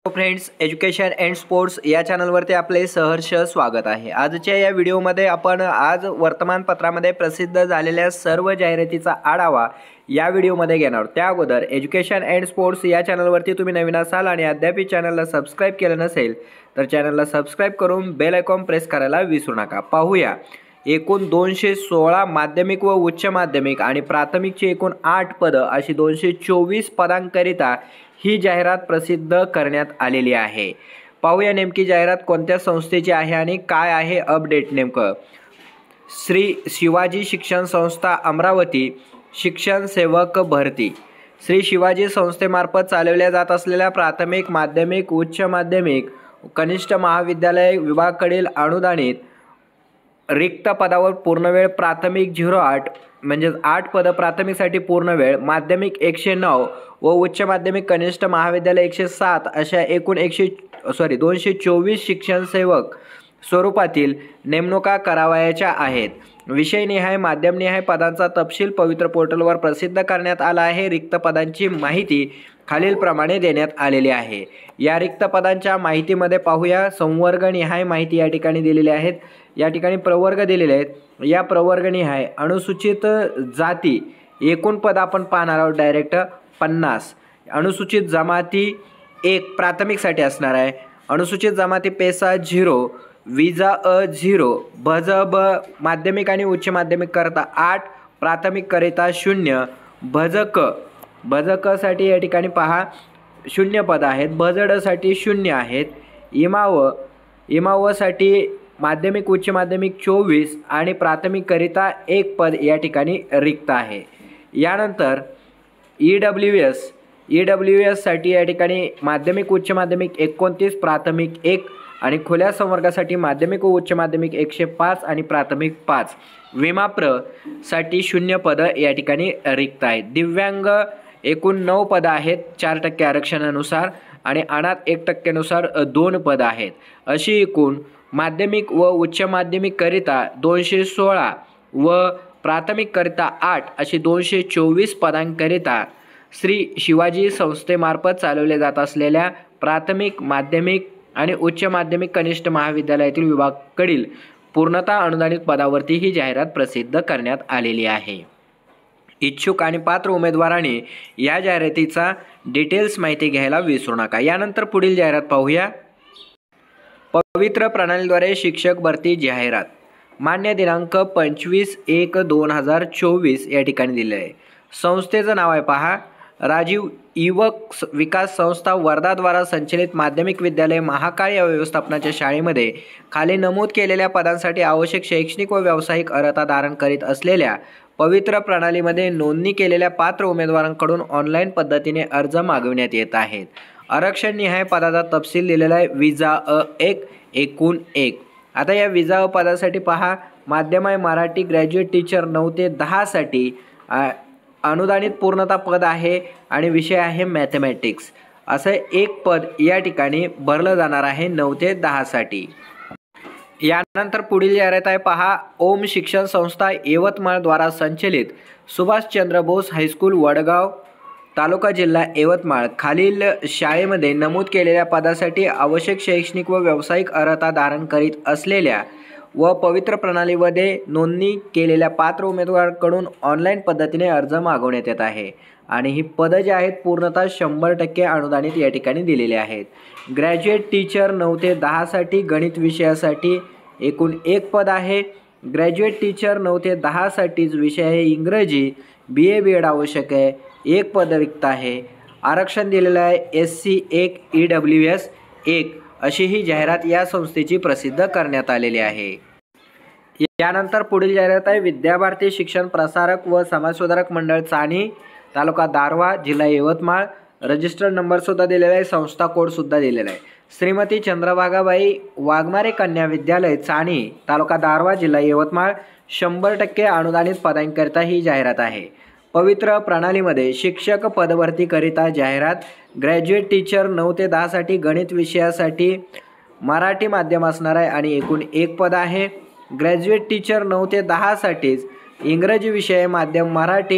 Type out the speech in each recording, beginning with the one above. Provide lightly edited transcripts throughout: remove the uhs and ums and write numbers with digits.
Friends, education and sports या चॅनलवरती आपले सहर्ष स्वागत आहे। आजच्या या व्हिडिओमध्ये आपण आज वर्तमानपत्रामध्ये प्रसिद्ध झालेल्या सर्व जाहिरातीचा आढावा या व्हिडिओमध्ये घेणार आहोत। त्या अगोदर एज्युकेशन अँड स्पोर्ट्स या चॅनलवरती तुम्ही नवीन असाल आणि अद्याप चॅनलला सबस्क्राइब केलं नसेल तर चॅनलला सबस्क्राइब करून बेल आयकॉन प्रेस करायला विसरू नका। पाहूया एकूण 216 माध्यमिक व उच्च माध्यमिक आणि प्राथमिकची एकूण 8 पदं अशी 224 पदांकरिता ही जाहिरात प्रसिद्ध करण्यात आलेली आहे। पाहूया नेमकी जाहिरात कोणत्या संस्थेची आहे आणि काय आहे अपडेट नेमकं। श्री शिवाजी शिक्षण संस्था अमरावती शिक्षण सेवक भरती। श्री शिवाजी संस्थेमार्फत चालवल्या जात असलेल्या प्राथमिक माध्यमिक उच्च माध्यमिक कनिष्ठ महाविद्यालय विभागाकडील अनुदानित रिक्त पदावर पूर्णवेळ प्राथमिक 08 म्हणजे 8 पद प्राथमिकसाठी पूर्णवेळ, माध्यमिक 109 व उच्च माध्यमिक कनिष्ठ महाविद्यालय 107 अशा एकूण 224 शिक्षण सेवक स्वरूपातील नेमणुका करावयाच्या आहेत। विषयनिहाय माध्यमनिहाय पदांचा तपशील पवित्र पोर्टलवर प्रसिद्ध करण्यात आला आहे। रिक्त पदांची माहिती खालीलप्रमाणे देण्यात आलेली आहे। या रिक्त पदांच्या माहितीमध्ये पाहूया संवर्गनिहाय माहिती या ठिकाणी दिलेली आहेत। या ठिकाणी प्रवर्ग दिलेले आहेत। या प्रवर्गनिहाय अनुसूचित जाती एकूण पद आपण पाहणार आहोत डायरेक्ट 50। अनुसूचित जमाती 1 प्राथमिकसाठी असणार आहे। अनुसूचित जमाती पेसा 0, विजा अ 0, भज ब माध्यमिक आणि उच्च माध्यमिक करता 8, प्राथमिक करिता 0, भज क साठी या ठिकाणी पहा 0 पद आहेत। भज ड साठी 0 आहेत। इमाव साठी माध्यमिक उच्च माध्यमिक 24 आणि प्राथमिक करिता 1 पद या ठिकाणी रिक्त आहे। यानंतर ईडब्ल्यूएस साठी या ठिकाणी माध्यमिक उच्च माध्यमिक 29, प्राथमिक 1 आणि खुल्या संवर्गासाठी माध्यमिक व उच्च माध्यमिक 105 आणि प्राथमिक 5। विमाप्र साठी 0 पद या ठिकाणी रिक्त आहेत। दिव्यांग एकूण 9 पद आहेत 4% आरक्षणानुसार आणि अनाथ 1% नुसार 2 पद आहेत। अशी एकूण माध्यमिक व उच्च माध्यमिक करिता 216 व प्राथमिक करिता 8 अशी 224 पदांकरिता श्री शिवाजी संस्थेमार्फत चालवले जात असलेल्या प्राथमिक माध्यमिक आणि उच्च माध्यमिक कनिष्ठ महाविद्यालयातील विभागाकडील पूर्णतः अनुदानित पदावरती ही जाहिरात प्रसिद्ध करण्यात आलेली आहे। इच्छुक आणि पात्र उमेदवारांनी या जाहिरातीचा डिटेल्स माहिती घ्यायला विसरू नका। यानंतर पुढील जाहिरात पाहूया। पवित्र प्रणालीद्वारे शिक्षक भरती जाहिरात मान्य दिनांक 25/1/2024 या ठिकाणी दिले आहे। संस्थेचं नाव आहे पहा राजीव युवक विकास संस्था वर्धा द्वारा संचलित माध्यमिक विद्यालय महाकाळ या व्यवस्थापनाच्या शाळेमध्ये खाली नमूद केलेल्या पदांसाठी आवश्यक शैक्षणिक व व्यावसायिक अर्हता धारण करीत असलेल्या पवित्र प्रणालीमध्ये नोंदणी केलेल्या पात्र उमेदवारांकडून ऑनलाईन पद्धतीने अर्ज मागविण्यात येत आहेत। आरक्षण निहाय पदाचा तपशील दिलेला आहे। विजा अ 1 एकूण 1। आता या विजा अ पदासाठी पहा माध्यम आहे मराठी, ग्रॅज्युएट टीचर 9 ते 10 साठी अनुदानित पूर्णता पद आहे आणि विषय आहे मॅथमॅटिक्स। असं 1 पद या ठिकाणी भरलं जाणार आहे 9 ते 10 साठी। यानंतर पुढील जाहिरात आहे पहा ओम शिक्षण संस्था यवतमाळ द्वारा संचलित सुभाषचंद्र बोस हायस्कूल वडगाव तालुका जिल्हा यवतमाळ खालील शाळेमध्ये नमूद केलेल्या पदासाठी आवश्यक शैक्षणिक व व्यावसायिक अर्हता धारण करीत असलेल्या व पवित्र प्रणालीमध्ये नोंदणी केलेल्या पात्र उमेदवारांकडून ऑनलाईन पद्धतीने अर्ज मागवण्यात येत आहे आणि ही पदं जी आहेत पूर्णतः 100% अनुदानित या ठिकाणी दिलेले आहेत। ग्रॅज्युएट टीचर 9 ते 10 साठी गणित विषयासाठी एकूण 1 पद आहे। ग्रॅज्युएट टीचर 9 ते 10 साठीच विषय आहे इंग्रजी, BA BEd आवश्यक आहे, 1 पद रिक्त आहे। आरक्षण दिलेलं आहे SC 1 EWS 1 अशी ही जाहिरात या संस्थेची प्रसिद्ध करण्यात आलेली आहे। यानंतर पुढील जाहिरात आहे विद्याभारती शिक्षण प्रसारक व समाजसुधारक मंडळ चाणी तालुका दारव्हा जिल्हा यवतमाळ। रजिस्टर नंबर सुद्धा दिलेला आहे, संस्था कोड सुद्धा दिलेला आहे। श्रीमती चंद्रभागाबाई वाघमारे कन्या विद्यालय चाणी तालुका दारव्हा जिल्हा यवतमाळ 100% अनुदानित पदांकरिता ही जाहिरात आहे। पवित्र प्रणालीमध्ये शिक्षक पदभरती करिता जाहिरात ग्रॅज्युएट टीचर 9 ते 10 साठी गणित विषयासाठी मराठी माध्यम असणार आहे आणि एकूण 1 पद आहे। ग्रॅज्युएट टीचर 9 ते 10 साठीच इंग्रजी विषय माध्यम मराठी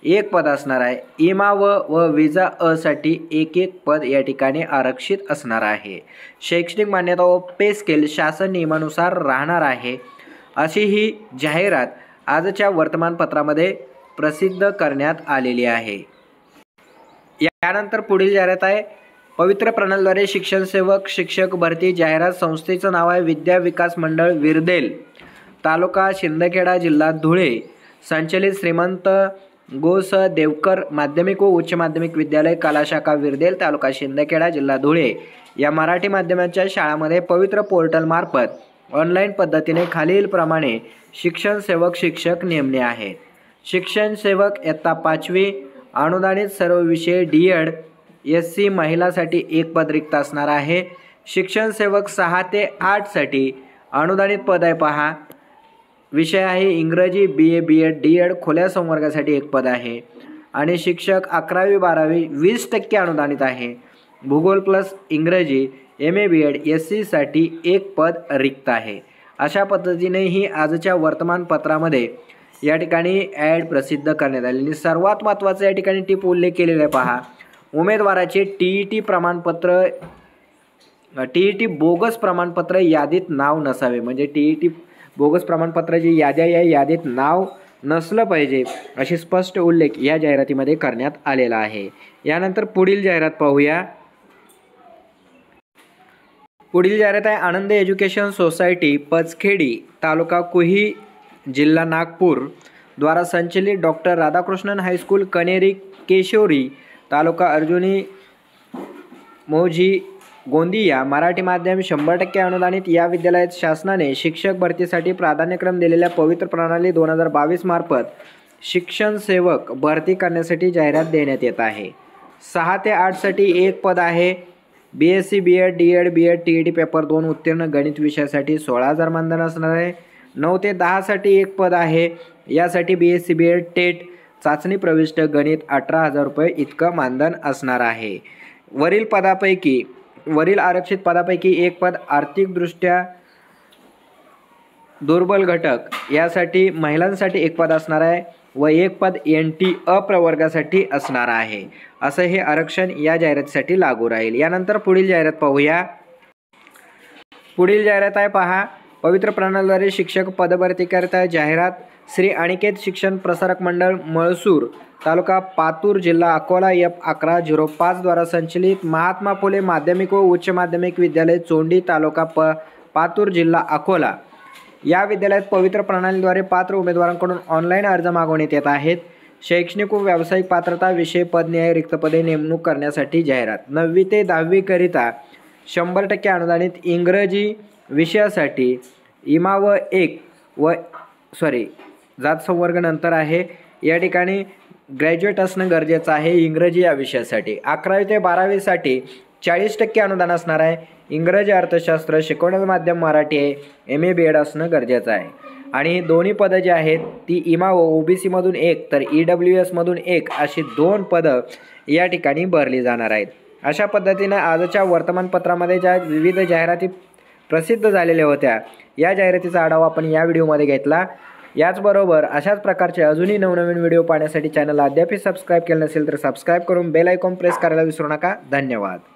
एक पद असणार आहे. इमा व विजा अ साठी एक एक पद या ठिकाणी आरक्षित असणार आहे. शैक्षणिक मान्यता व पे स्केल शासन नियमानुसार राहणार आहे, अशी ही जाहिरात आजच्या वर्तमानपत्रामध्ये प्रसिद्ध करण्यात आलेली आहे. यानंतर पुढील जाहिरात आहे. पवित्र प्रणालीद्वारे शिक्षण सेवक शिक्षक भरती जाहिरात. संस्थेचं नाव आहे विद्या विकास मंडळ विरदेल, तालुका शिंदखेडा, जिल्हा धुळे. संचलित श्रीमंत गो स देवकर माध्यमिक व उच्च माध्यमिक विद्यालय, कला शाखा विरदेल, तालुका शिंदखेडा, जिल्हा धुळे या मराठी माध्यमांच्या शाळांमध्ये पवित्र पोर्टल मार्फत ऑनलाईन पद्धतीने खालीलप्रमाणे शिक्षण सेवक शिक्षक नेमणे आहेत. शिक्षण सेवक इयत्ता 5वी, अनुदानित सर्व विषय डी.एड. SC महिलासाठी एक पद रिक्त असणार आहे. शिक्षण सेवक 6 ते 8 साठी अनुदानित पद आहे पहा. विषय आहे इंग्रजी, BA B.Ed D.Ed. खुल्या संवर्गासाठी एक पद आहे. आणि शिक्षक 11वी 12वी 20% अनुदानित आहे. भूगोल प्लस इंग्रजी MA B.Ed SC साठी एक पद रिक्त आहे. अशा पद्धतीने ही आजच्या वर्तमानपत्रामध्ये या ठिकाणी ॲड प्रसिद्ध करण्यात आलेली. सर्वात महत्त्वाचं या ठिकाणी टिप उल्लेख केलेला आहे पहा. उमेदवाराचे TET प्रमाणपत्र, TET बोगस प्रमाणपत्र यादीत नाव नसावे. म्हणजे TET बोगस प्रमाणपत्राची याद्या या यादीत नाव नसलं पाहिजे, अशी स्पष्ट उल्लेख या जाहिरातीमध्ये करण्यात आलेला आहे. यानंतर पुढील जाहिरात पाहूया. पुढील जाहिरात आहे आनंद एज्युकेशन सोसायटी पचखेडी, तालुका कुही, जिल्हा नागपूर द्वारा संचलित डॉक्टर राधाकृष्णन हायस्कूल कनेरी केशोरी, तालुका अर्जुनी मोझी गोंदिया मराठी माध्यम 100% अनुदानित. या विद्यालयात शासनाने शिक्षक भरतीसाठी प्राधान्यक्रम दिलेल्या पवित्र प्रणाली 2022 मार्फत शिक्षण सेवक भरती करण्यासाठी जाहिरात देण्यात येत आहे. 6 ते 8 साठी एक पद आहे. BSc B.Ed D.Ed B.Ed TET paper 2 उत्तीर्ण गणित विषयासाठी 16,000 मानधन असणार आहे. 9 ते 10 साठी एक पद आहे. यासाठी BSc B.Ed TET चाचणी प्रविष्ट गणित 18,000 रुपये इतकं मानधन असणार आहे. वरील आरक्षित पदापैकी एक पद आर्थिकदृष्ट्या दुर्बल घटक यासाठी महिलांसाठी एक पद असणार आहे व एक पद NT अप्रवर्गासाठी असणार आहे. असं हे आरक्षण या जाहिरातीसाठी लागू राहील. यानंतर पुढील जाहिरात पाहूया. पुढील जाहिरात आहे पहा. पवित्र प्रणालीद्वारे शिक्षक पदभरतीकरिता जाहिरात. श्री अनिकेत शिक्षण प्रसारक मंडळ मळसूर, तालुका पातूर, जिल्हा अकोला F1105 द्वारा संचलित महात्मा फुले माध्यमिक व उच्च माध्यमिक विद्यालय चोंडी, तालुका पातूर, जिल्हा अकोला या विद्यालयात पवित्र प्रणालीद्वारे पात्र उमेदवारांकडून ऑनलाईन अर्ज मागवण्यात येत आहेत. शैक्षणिक व व्यावसायिक पात्रता विषय पदनिहाय रिक्त पदे नेमणूक करण्यासाठी जाहिरात. 9वी ते 10वी करिता 100% अनुदानित इंग्रजी विषयासाठी इमा व जात संवर्ग नंतर आहे. या ठिकाणी ग्रॅज्युएट असणं गरजेचं आहे इंग्रजी या विषयासाठी. 11वी ते 12वी साठी 40% अनुदान असणार आहे. इंग्रजी अर्थशास्त्र शिकवण्याचं माध्यम मराठी आहे. MA B.Ed असणं गरजेचं आहे. आणि दोन्ही पदं जी आहेत ती इमा व OBC मधून एक तर EWS मधून एक अशी 2 पदं या ठिकाणी भरली जाणार आहेत. अशा पद्धतीने आजच्या वर्तमानपत्रामध्ये ज्या विविध जाहिराती प्रसिद्ध झालेल्या होत्या या जाहिरातीचा आढावा आपण या व्हिडिओमध्ये घेतला. याचबरोबर अशाच प्रकारचे अजूनही नवनवीन व्हिडिओ पाहण्यासाठी चॅनलला अद्याप सबस्क्राईब केलं नसेल तर सबस्क्राईब करून बेल आयकॉन प्रेस करायला विसरू नका. धन्यवाद.